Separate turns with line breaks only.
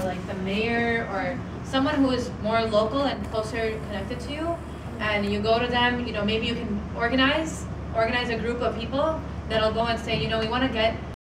like the mayor or someone who is more local and closer connected to you, and you go to them, maybe you can organize a group of people that'll go and say, we want to get